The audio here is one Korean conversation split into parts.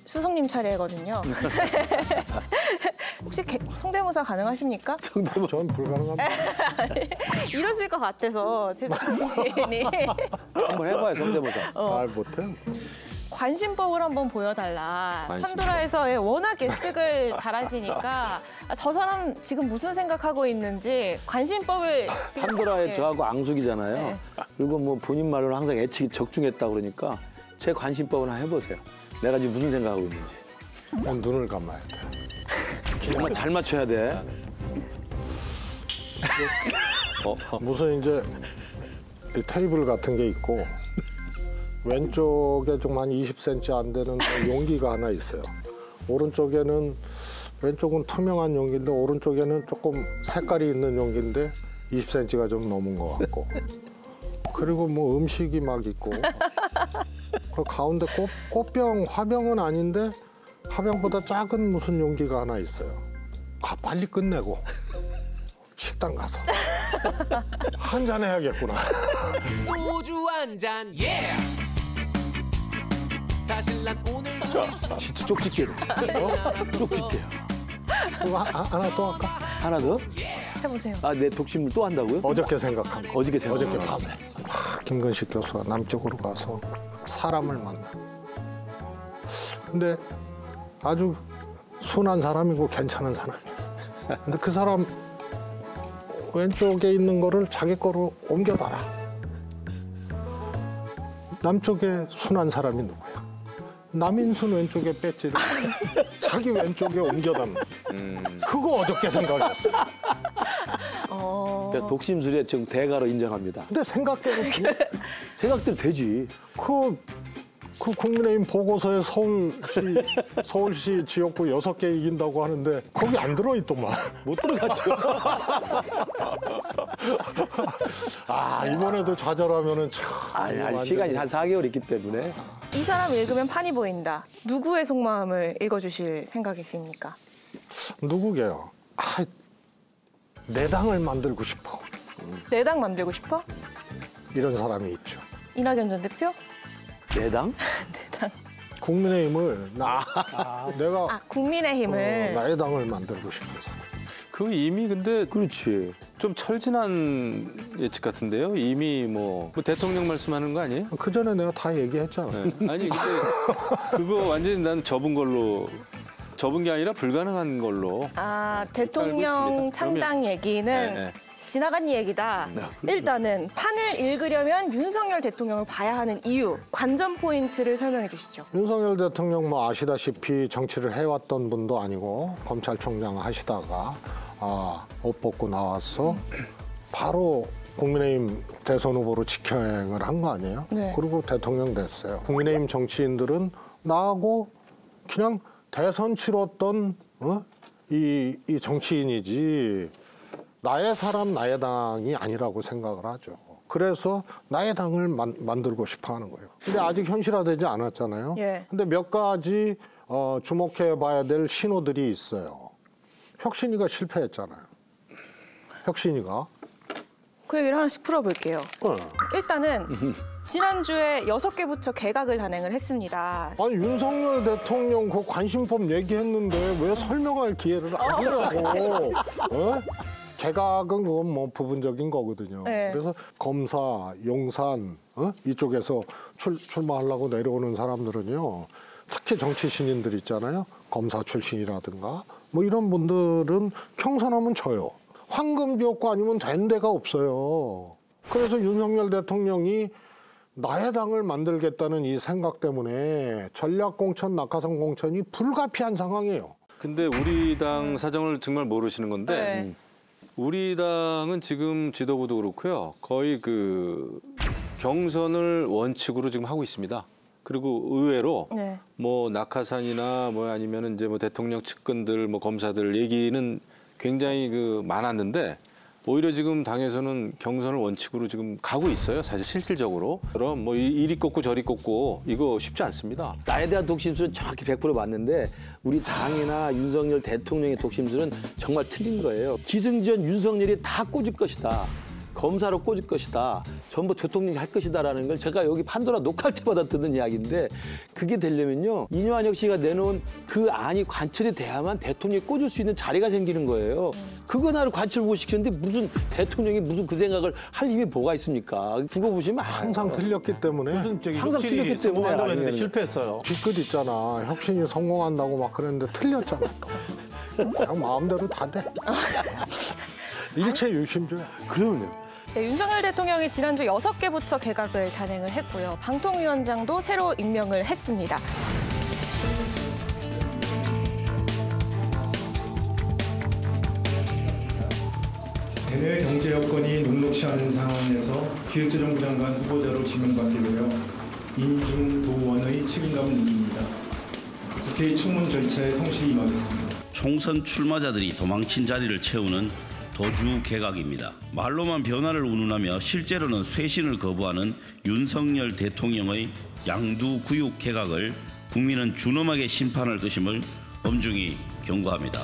수석님 차례거든요. 혹시 성대모사 가능하십니까? 성대모사 전 불가능합니다. 이러실 것 같아서 제 자신이 한번 해봐요, 성대모사. 아, 못해. 관심법을 한번 보여달라. 관심법. 판도라에서 워낙 예측을 잘하시니까 저 사람 지금 무슨 생각하고 있는지 관심법을 지금 판도라의 네. 저하고 앙숙이잖아요. 네. 그리고 뭐 본인 말로는 항상 예측이 적중했다 그러니까 제 관심법을 하나 해보세요. 내가 지금 무슨 생각하고 있는지. 눈을 감아야 돼. 정말 잘 맞춰야 돼. 무슨 이제 이 테이블 같은 게 있고 왼쪽에 좀 한 20cm 안 되는 용기가 하나 있어요. 오른쪽에는 왼쪽은 투명한 용기인데 오른쪽에는 조금 색깔이 있는 용기인데 20cm가 좀 넘은 것 같고 그리고 뭐 음식이 막 있고 그 가운데 꽃병, 화병은 아닌데 화병보다 작은 무슨 용기가 하나 있어요. 아, 빨리 끝내고 식당 가서 한 잔 해야겠구나. 소주 한 잔, 예! 사실 난 오늘 진짜 쪽집게로. 쪽집게야. 그거 하나 또 할까? 하나 더? 해보세요. 아, 내 독심을 또 한다고요? 어저께 생각한 거. 어저께 생각한 어저께 거. 밤에. 김근식 교수가 남쪽으로 가서 사람을 만나. 근데 아주 순한 사람이고 괜찮은 사람이야. 근데 그 사람 왼쪽에 있는 거를 자기 거로 옮겨놔라. 남쪽에 순한 사람이 누구야? 남인순 왼쪽에 배지를 자기 왼쪽에 옮겨담는. 그거 어저께 생각했어. 그러니까 독심술의 지금 대가로 인정합니다. 근데 생각대로 생각대로 되지. 그 국민의힘 보고서에 서울시 지역구 6개 이긴다고 하는데 거기 안 들어있더만. 못 들어갔죠. 아, 이번에도 좌절하면은 참. 아니, 아직 시간이 한 4개월 있기 때문에. 이 사람 읽으면 판이 보인다. 누구의 속마음을 읽어주실 생각이십니까? 누구게요? 아, 내 당을 만들고 싶어. 내 당 만들고 싶어? 이런 사람이 있죠. 이낙연 전 대표? 내당? 국민의힘을 내가 아, 국민의힘을. 나의 당을 만들고 싶은 사람. 그 이미 근데 그렇지. 좀 철진한 예측 같은데요. 이미 뭐 대통령 말씀하는 거 아니에요? 그 전에 내가 다 얘기했잖아. 네. 아니 근데 그거 완전히 난 접은 게 아니라 불가능한 걸로. 아, 알고 대통령 있습니다. 창당 얘기는 네. 지나간 얘기다. 일단은 판을 읽으려면 윤석열 대통령을 봐야 하는 이유, 관전 포인트를 설명해 주시죠. 윤석열 대통령 뭐 아시다시피 정치를 해왔던 분도 아니고 검찰총장 하시다가 옷 벗고 나와서 바로 국민의힘 대선 후보로 직행을 한 거 아니에요? 네. 그리고 대통령 됐어요. 국민의힘 정치인들은 나하고 그냥 대선 치렀던 이 정치인이지 나의 사람, 나의 당이 아니라고 생각을 하죠. 그래서 나의 당을 만들고 싶어 하는 거예요. 근데 아직 현실화되지 않았잖아요. 예. 근데 몇 가지 주목해 봐야 될 신호들이 있어요. 혁신이가 실패했잖아요. 혁신이가. 그 얘기를 하나씩 풀어볼게요. 일단은 지난주에 6개 부처 개각을 단행을 했습니다. 아니 윤석열 대통령 그 관심법 얘기했는데 왜 설명할 기회를 안 주냐고. 개각은 그건 뭐 부분적인 거거든요. 네. 그래서 검사, 용산 이쪽에서 출마하려고 내려오는 사람들은요. 특히 정치 신인들 있잖아요. 검사 출신이라든가 뭐 이런 분들은 경선하면 져요. 황금 지역구 아니면 된 데가 없어요. 그래서 윤석열 대통령이 나의 당을 만들겠다는 이 생각 때문에 전략공천, 낙하산 공천이 불가피한 상황이에요. 근데 우리 당 사정을 정말 모르시는 건데 네. 우리 당은 지금 지도부도 그렇고요. 거의 그 경선을 원칙으로 지금 하고 있습니다. 그리고 의외로 네. 뭐 낙하산이나 뭐 아니면은 이제 뭐 대통령 측근들 뭐 검사들 얘기는 굉장히 그 많았는데 오히려 지금 당에서는 경선을 원칙으로 지금 가고 있어요. 사실 실질적으로. 그럼 뭐 이리 꽂고 저리 꽂고 이거 쉽지 않습니다. 나에 대한 독심술은 정확히 100% 맞는데 우리 당이나 윤석열 대통령의 독심술은 정말 틀린 거예요. 기승전 윤석열이 다 꽂을 것이다. 검사로 꽂을 것이다. 전부 대통령이 할 것이다라는 걸 제가 여기 판도라 녹화할 때마다 듣는 이야기인데 그게 되려면요. 이뇨한혁 씨가 내놓은 그 안이 관철이 돼야만 대통령이 꽂을 수 있는 자리가 생기는 거예요. 그거 나를 관철 못 시키는데 무슨 대통령이 무슨 그 생각을 할 힘이 뭐가 있습니까? 두고 보시면 항상 틀렸기 때문에 항상 틀렸기 때문에 성공한다고 했는데 아니면은. 실패했어요. 뒤끝 있잖아. 혁신이 성공한다고 막 그랬는데 틀렸잖아 또. 그냥 마음대로 다 돼. 일체유심조야. 그러면요. 네, 윤석열 대통령이 지난주 6개 부처 개각을 단행을 했고요. 방통위원장도 새로 임명을 했습니다. 대내 경제 여건이 녹록치 않은 상황에서 기획재정부 장관 후보자로 지명받게 되어 인중도원의 책임감을 느낍니다. 국회의 청문 절차에 성실히 임하겠습니다. 총선 출마자들이 도망친 자리를 채우는 도주 개각입니다. 말로만 변화를 운운하며 실제로는 쇄신을 거부하는 윤석열 대통령의 양두구육 개각을 국민은 준엄하게 심판할 것임을 엄중히 경고합니다.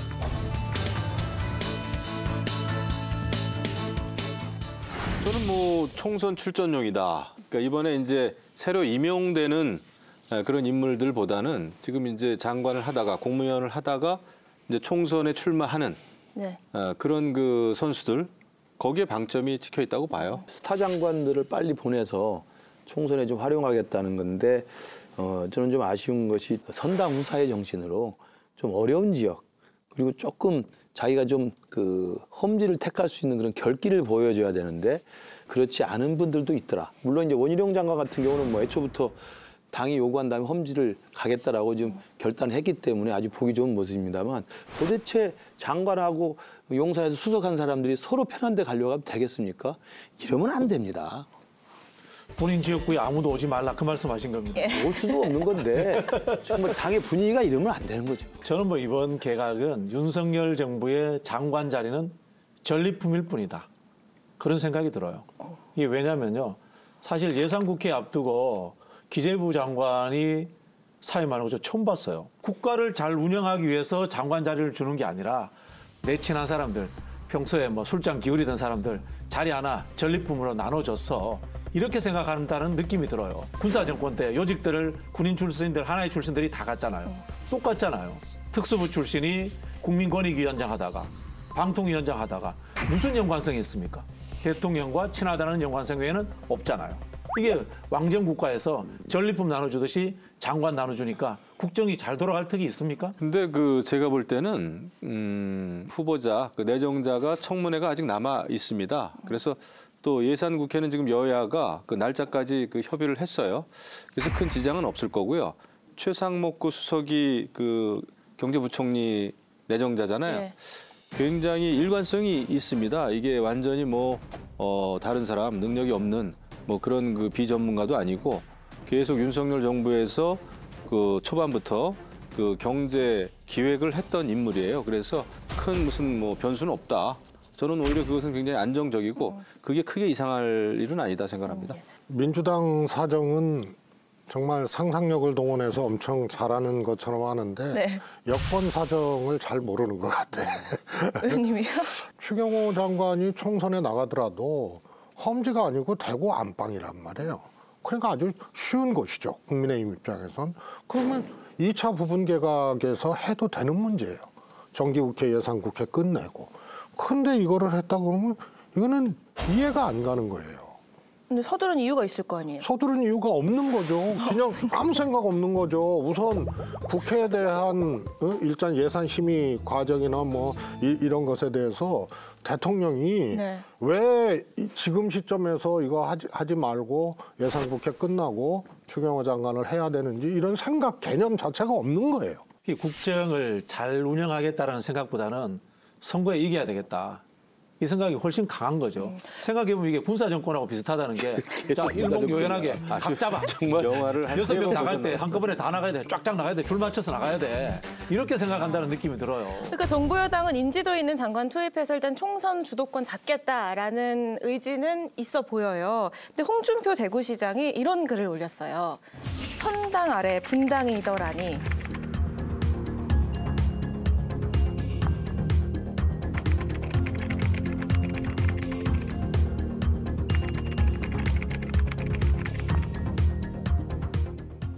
저는 뭐 총선 출전용이다. 그러니까 이번에 이제 새로 임용되는 그런 인물들보다는 지금 이제 장관을 하다가 국무위원을 하다가 이제 총선에 출마하는 네. 그런 그 선수들 거기에 방점이 찍혀 있다고 봐요. 스타 장관들을 빨리 보내서 총선에 좀 활용하겠다는 건데 저는 좀 아쉬운 것이 선당 후사의 정신으로 좀 어려운 지역 그리고 조금 자기가 좀 그 험지를 택할 수 있는 그런 결기를 보여줘야 되는데 그렇지 않은 분들도 있더라. 물론 이제 원희룡 장관 같은 경우는 뭐 애초부터 당이 요구한 다음에 험지를 가겠다라고 지금 결단했기 때문에 아주 보기 좋은 모습입니다만 도대체 장관하고 용산에서 수석한 사람들이 서로 편한 데 가려고 하면 되겠습니까? 이러면 안 됩니다. 본인 지역구에 아무도 오지 말라 그 말씀하신 겁니다. 올 수도 없는 건데 정말 당의 분위기가 이러면 안 되는 거죠. 저는 뭐 이번 개각은 윤석열 정부의 장관 자리는 전리품일 뿐이다. 그런 생각이 들어요. 이게 왜냐면요. 사실 예산국회 앞두고 기재부 장관이 사임하는 거 저 처음 봤어요. 국가를 잘 운영하기 위해서 장관 자리를 주는 게 아니라 내 친한 사람들, 평소에 뭐 술잔 기울이던 사람들 자리 하나 전리품으로 나눠줬어. 이렇게 생각한다는 느낌이 들어요. 군사정권 때 요직들을 군인 출신들, 하나의 출신들이 다 갔잖아요. 똑같잖아요. 특수부 출신이 국민권익위원장 하다가 방통위원장 하다가 무슨 연관성이 있습니까? 대통령과 친하다는 연관성 외에는 없잖아요. 이게 왕정국가에서 전리품 나눠주듯이 장관 나눠주니까 국정이 잘 돌아갈 턱이 있습니까? 근데 그 제가 볼 때는 후보자, 그 내정자가 청문회가 아직 남아 있습니다. 그래서 또 예산국회는 지금 여야가 그 날짜까지 그 협의를 했어요. 그래서 큰 지장은 없을 거고요. 최상목 수석이 그 경제부총리 내정자잖아요. 네. 굉장히 일관성이 있습니다. 이게 완전히 뭐 다른 사람 능력이 없는 뭐 그런 그 비전문가도 아니고 계속 윤석열 정부에서 그 초반부터 그 경제 기획을 했던 인물이에요. 그래서 큰 무슨 뭐 변수는 없다. 저는 오히려 그것은 굉장히 안정적이고 그게 크게 이상할 일은 아니다 생각합니다. 민주당 사정은 정말 상상력을 동원해서 엄청 잘하는 것처럼 하는데 네. 여권 사정을 잘 모르는 것 같아. 의원님이요? 추경호 장관이 총선에 나가더라도 험지가 아니고 대구 안방이란 말이에요. 그러니까 아주 쉬운 것이죠. 국민의힘 입장에선. 그러면 2차 부분 개각에서 해도 되는 문제예요. 정기국회 예산국회 끝내고. 근데 이거를 했다 그러면 이거는 이해가 안 가는 거예요. 근데 서두른 이유가 있을 거 아니에요? 서두른 이유가 없는 거죠. 그냥 아무 생각 없는 거죠. 우선 국회에 대한 일단 예산 심의 과정이나 뭐 이런 것에 대해서 대통령이 네. 왜 지금 시점에서 이거 하지 말고 예산국회 끝나고 추경호 장관을 해야 되는지 이런 생각 개념 자체가 없는 거예요. 국정을 잘 운영하겠다는 생각보다는 선거에 이겨야 되겠다. 이 생각이 훨씬 강한 거죠. 생각해보면 이게 군사정권하고 비슷하다는 게 자, 일목요연하게 각 잡아. 정말 영화를 한 6명 나갈 보셨나요? 때 한꺼번에 다 나가야 돼. 쫙쫙 나가야 돼. 줄 맞춰서 나가야 돼. 이렇게 생각한다는 느낌이 들어요. 그러니까 정부 여당은 인지도 있는 장관 투입해서 일단 총선 주도권 잡겠다라는 의지는 있어 보여요. 근데 홍준표 대구시장이 이런 글을 올렸어요. 천당 아래 분당이더라니.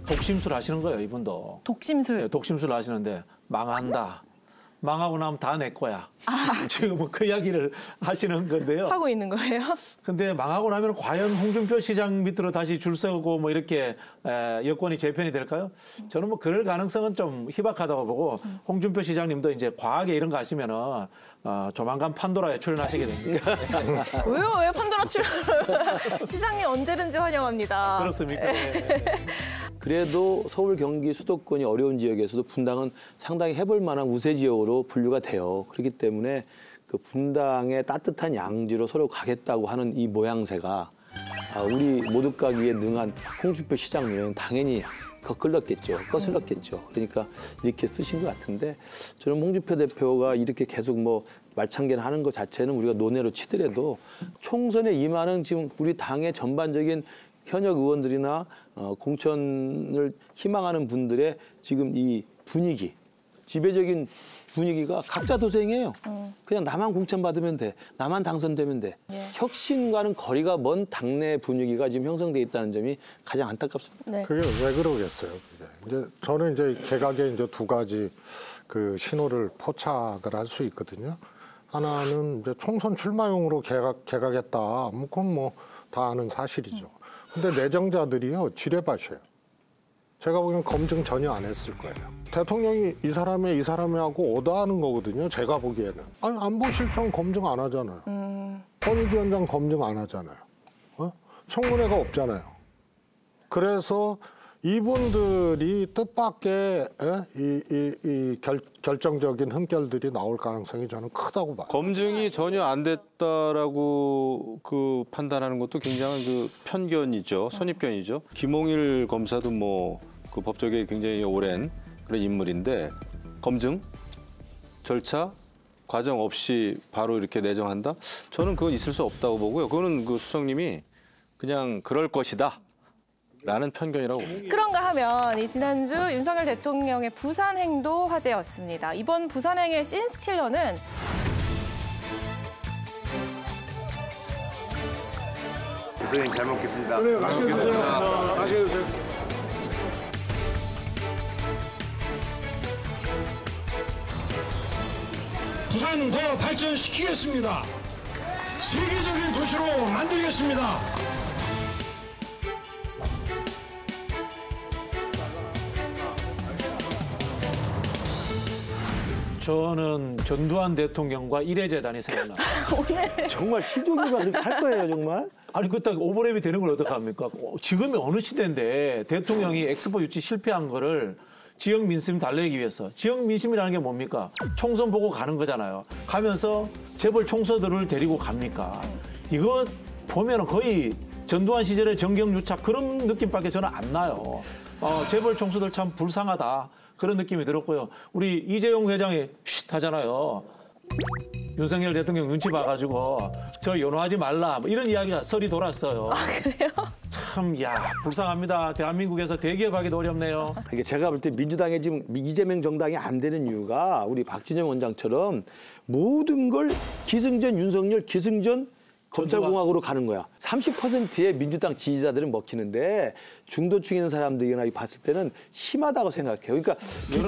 독심술 하시는 거예요, 이분도. 독심술. 네, 독심술 하시는데 망한다. 망하고 나면 다 내 거야. 지금 그 이야기를 하시는 건데요. 하고 있는 거예요? 근데 망하고 나면 과연 홍준표 시장 밑으로 다시 줄 서고 뭐 이렇게 여권이 재편이 될까요? 저는 뭐 그럴 가능성은 좀 희박하다고 보고 홍준표 시장님도 이제 과하게 이런 거 하시면은 조만간 판도라에 출연하시게 됩니다. 왜요? 왜 판도라 출연을? 시장님 언제든지 환영합니다. 그렇습니까? 그래도 서울, 경기, 수도권이 어려운 지역에서도 분당은 상당히 해볼 만한 우세 지역으로 분류가 돼요. 그렇기 때문에 그 분당의 따뜻한 양지로 서로 가겠다고 하는 이 모양새가 우리 모두 가기에 능한 홍준표 시장 눈에는 당연히 거슬렀겠죠. 그러니까 이렇게 쓰신 것 같은데 저는 홍준표 대표가 이렇게 계속 뭐 말창견 하는 것 자체는 우리가 논외로 치더라도 총선에 임하는 지금 우리 당의 전반적인 현역 의원들이나 공천을 희망하는 분들의 지금 이 분위기, 지배적인 분위기가 각자 도생이에요. 그냥 나만 공천받으면 돼. 나만 당선되면 돼. 혁신과는 거리가 먼 당내 분위기가 지금 형성돼 있다는 점이 가장 안타깝습니다. 네. 그게 왜 그러겠어요? 그게. 이제 저는 이제 개각에 이제 두 가지 그 신호를 포착을 할 수 있거든요. 하나는 이제 총선 출마용으로 개각했다. 뭐 그건 뭐 다 아는 사실이죠. 근데 내정자들이요 지뢰밭이에요. 제가 보기엔 검증 전혀 안 했을 거예요. 대통령이 이 사람이 하고 오더하는 거거든요. 제가 보기에는. 아니 안보실장 검증 안 하잖아요. 권익위원장 검증 안 하잖아요. 청문회가 없잖아요. 그래서 이분들이 뜻밖의 결정적인 흠결들이 나올 가능성이 저는 크다고 봐요. 검증이 전혀 안 됐다라고 그 판단하는 것도 굉장한 그 편견이죠. 선입견이죠. 김홍일 검사도 뭐 그 법조계에 굉장히 오랜 그런 인물인데 검증 절차 과정 없이 바로 이렇게 내정한다? 저는 그건 있을 수 없다고 보고요. 그거는 그 수석님이 그냥 그럴 것이다. 라는 편견이라고 봅니다. 그런가 하면 이 지난주 윤석열 대통령의 부산행도 화제였습니다. 이번 부산행의 씬스킬러는 선생님 잘 먹겠습니다. 그래, 맛있게 드세요. 맛있게 드세요. 부산 더 발전시키겠습니다. 세계적인 도시로 만들겠습니다. 저는 전두환 대통령과 일해재단이 생각나요. 정말 시종일관 그렇게 할 거예요, 정말? 아니 그 딱 오버랩이 되는 걸 어떡합니까? 지금이 어느 시대인데 대통령이 엑스포 유치 실패한 거를 지역 민심 달래기 위해서. 지역 민심이라는 게 뭡니까? 총선 보고 가는 거잖아요. 가면서 재벌 총수들을 데리고 갑니까? 이거 보면 거의 전두환 시절의 정경유착 그런 느낌밖에 저는 안 나요. 재벌 총수들 참 불쌍하다. 그런 느낌이 들었고요. 우리 이재용 회장이 쉿 하잖아요. 윤석열 대통령 눈치 봐가지고 저 연호하지 말라 뭐 이런 이야기가 설이 돌았어요. 아, 그래요? 참, 야 불쌍합니다. 대한민국에서 대기업하기도 어렵네요. 이게 제가 볼 때 민주당에 지금 이재명 정당이 안 되는 이유가 우리 박진영 원장처럼 모든 걸 기승전 윤석열, 기승전 검찰공화국으로 가는 거야. 30%의 민주당 지지자들은 먹히는데 중도층 있는 사람들이나 봤을 때는 심하다고 생각해요. 그러니까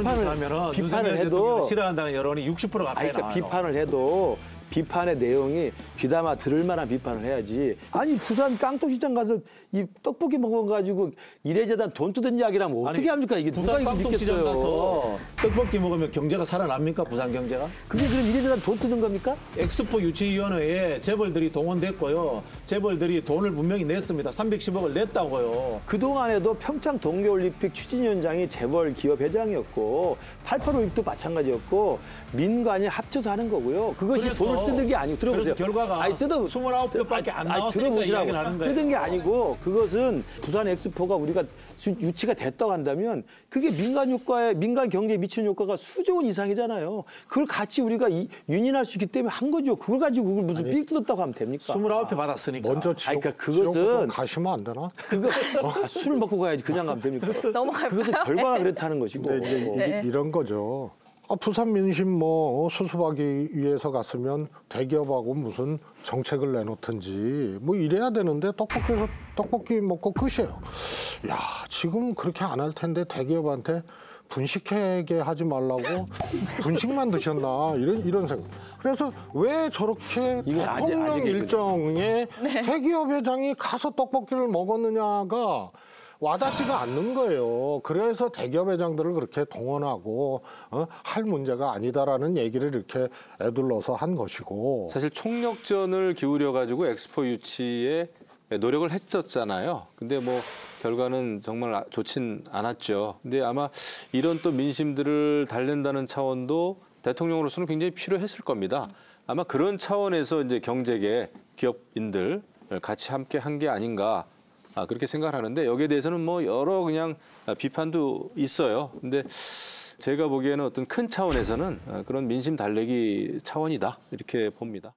비판을 해도 싫어한다는 여론이 60% 가까이 그러니까 나와요. 비판을 해도 비판의 내용이 귀담아 들을 만한 비판을 해야지. 아니 부산 깡통시장 가서 이 떡볶이 먹어가지고 이래저래 돈 뜯은 이야기라면 어떻게 합니까? 이게 누가 부산 이거 깡통시장 믿겠어요? 가서 떡볶이 먹으면 경제가 살아납니까? 부산 경제가? 그게 그럼 이래저래 돈 뜯은 겁니까? 엑스포 유치위원회에 재벌들이 동원됐고요. 재벌들이 돈을 분명히 냈습니다. 310억을 냈다고요. 그동안에도 평창 동계올림픽 추진위원장이 재벌 기업 회장이었고 88 올림픽도 마찬가지였고 민관이 합쳐서 하는 거고요. 그것이 돈을 뜯은 게 아니고 들어보세요. 그래서 결과가 29표밖에 안 나왔으니까 이야기를 하는 거예요. 뜯은 게 아니고 그것은 부산 엑스포가 우리가 유치가 됐다고 한다면 그게 민간 경제에 미치는 효과가 수조 원 이상이잖아요. 그걸 같이 우리가 윤인할 수 있기 때문에 한 거죠. 그걸 가지고 그걸 무슨 삑 뜯었다고 하면 됩니까? 29표 받았으니까. 먼저 그러니까 그것은 가시면 안 되나? 술 먹고 가야지 그냥 가면 됩니까? 넘어갈 그것은 결과가 그렇다는 것이고. 근데 이제 이런 거죠. 부산 민심 뭐 수습하기 위해서 갔으면 대기업하고 무슨 정책을 내놓든지 뭐 이래야 되는데 떡볶이 먹고 끝이에요. 야, 지금 그렇게 안 할 텐데 대기업한테 분식회계 하지 말라고 분식만 드셨나 이런 생각. 그래서 왜 저렇게 대통령 일정에 대기업 회장이 가서 떡볶이를 먹었느냐가 와닿지가 않는 거예요. 그래서 대기업 회장들을 그렇게 동원하고 할 문제가 아니다라는 얘기를 이렇게 애둘러서 한 것이고. 사실 총력전을 기울여 가지고 엑스포 유치에 노력을 했었잖아요. 근데 뭐 결과는 정말 좋진 않았죠. 근데 아마 이런 또 민심들을 달랜다는 차원도 대통령으로서는 굉장히 필요했을 겁니다. 아마 그런 차원에서 이제 경제계 기업인들 같이 함께 한 게 아닌가. 그렇게 생각하는데 여기에 대해서는 뭐 여러 그냥 비판도 있어요. 근데 제가 보기에는 어떤 큰 차원에서는 그런 민심 달래기 차원이다 이렇게 봅니다.